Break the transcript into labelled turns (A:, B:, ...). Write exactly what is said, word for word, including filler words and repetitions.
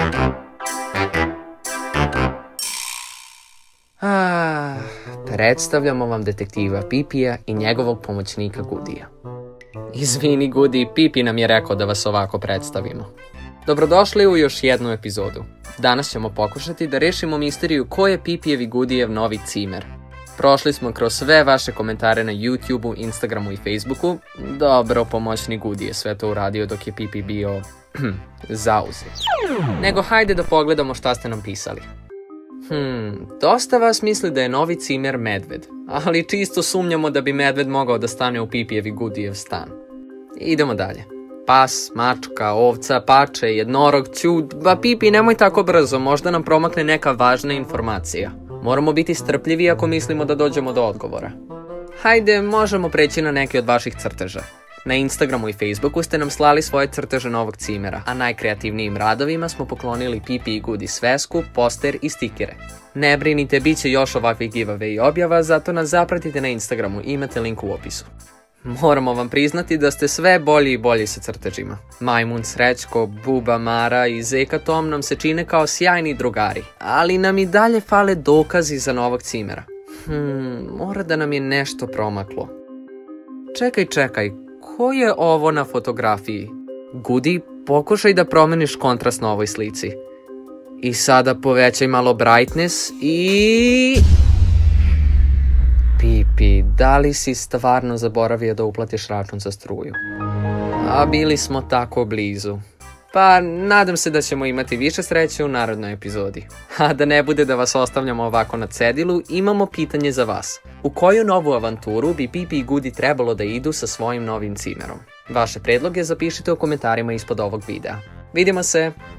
A: Ah, predstavljamo vam detektiva Pipija i njegovog pomoćnika Gudija. Izvini Gudi, Pipi nam je rekao da vas ovako predstavimo. Dobrodošli u još jednu epizodu. Danas ćemo pokušati da rešimo misteriju ko je Pipijev i Gudijev novi cimer. Prošli smo kroz sve vaše komentare na YouTubeu, Instagramu i Facebooku. Dobro, pomoćnik Gudi je sve to uradio dok je Pipi bio zauzet. Nego hajde da pogledamo šta ste nam pisali. Hmm, dosta vas misli da je novi cimer medved, ali čisto sumnjamo da bi medved mogao da stane u Pipijev i Gudijev stan. Idemo dalje. Pas, mačka, ovca, pače, jednorog, ćud, ba Pipi nemoj tako brzo, možda nam promakne neka važna informacija. Moramo biti strpljivi ako mislimo da dođemo do odgovora. Hajde, možemo preći na neke od vaših crteža. Na Instagramu i Facebooku ste nam slali svoje crteže novog cimera, a najkreativnijim radovima smo poklonili Pipi i Gudi svesku, poster i stikere. Ne brinite, bit će još ovakvih giveaway i objava, zato nas zapratite na Instagramu, imate link u opisu. Moramo vam priznati da ste sve bolji i bolji sa crtežima. Majmun Srećko, Buba Mara i Zeka Tom nam se čine kao sjajni drugari, ali nam i dalje fale dokazi za novog cimera. Hmm, mora da nam je nešto promaklo. Čekaj, čekaj, ko je ovo na fotografiji? Gudi, pokušaj da promeniš kontrast na ovoj slici. I sada povećaj malo brightness i... Pipi, da li si stvarno zaboravio da uplatiš račun za struju? A bili smo tako blizu. Pa, nadam se da ćemo imati više sreće u narodnoj epizodi. A da ne bude da vas ostavljamo ovako na cedilu, imamo pitanje za vas. U koju novu avanturu bi Pipi i Gudi trebalo da idu sa svojim novim cimerom? Vaše predloge zapišite u komentarima ispod ovog videa. Vidimo se!